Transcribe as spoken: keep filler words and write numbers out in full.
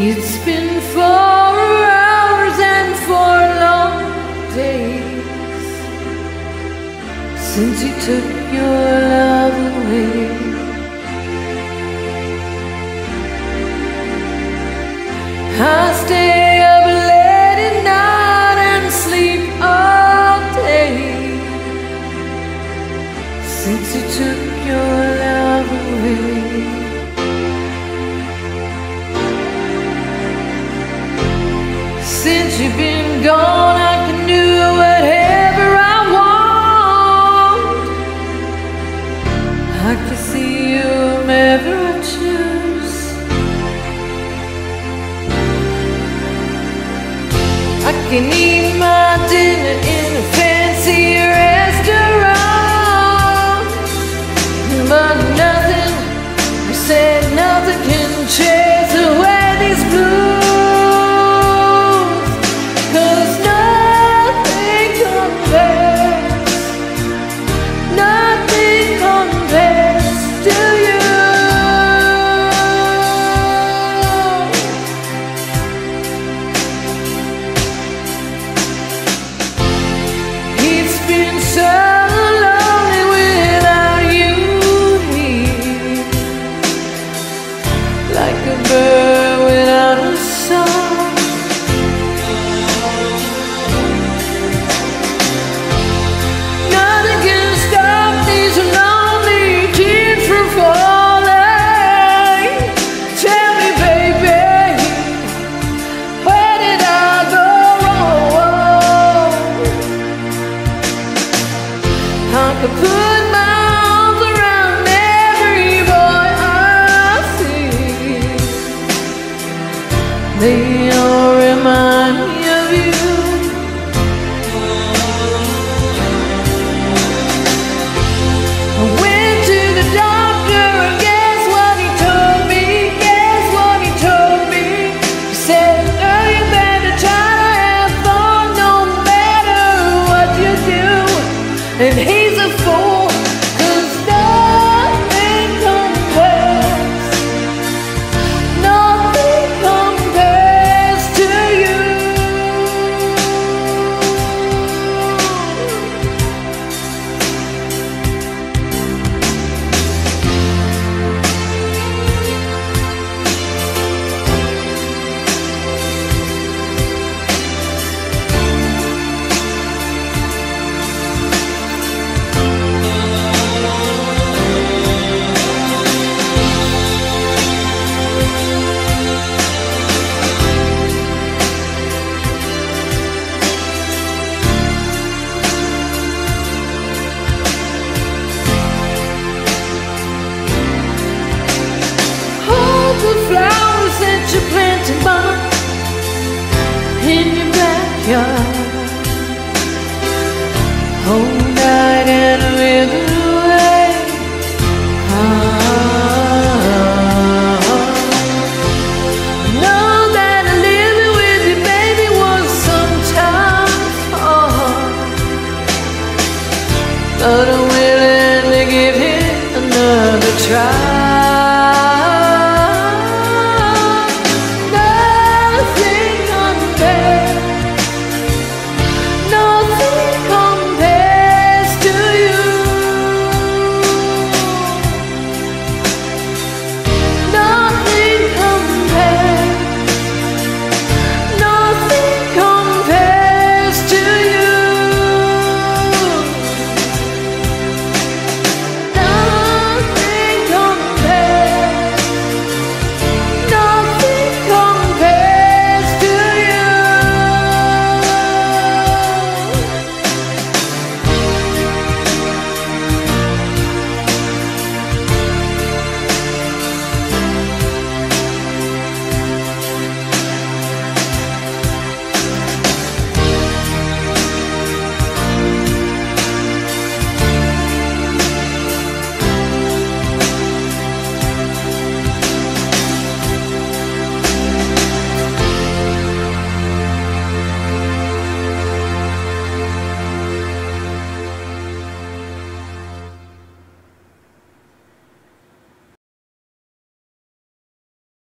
It's been four hours and four long days since you took your love away. I stay up late at night and sleep all day since you took your love away. Since you've been gone, I can do whatever I want. I can see you whenever I choose. I can eat my dinner in a fancy restaurant, but nothing, I said nothing can chase away these blues. Like a bird without a song, nothing can stop these lonely tears from falling. Tell me, baby, where did I go wrong? I could put my arms around every boy they all remind me of you. I went to the doctor and guess what he told me? Guess what he told me? He said, oh, you better try to have fun no matter what you do. And he's a fool, 'cause nothing compares. Nothing compares to you. The flowers that you planted, mama, in your backyard, whole night and wither away. Ah, know that living with you, baby, was sometimes hard, but I'm willing to give it another try.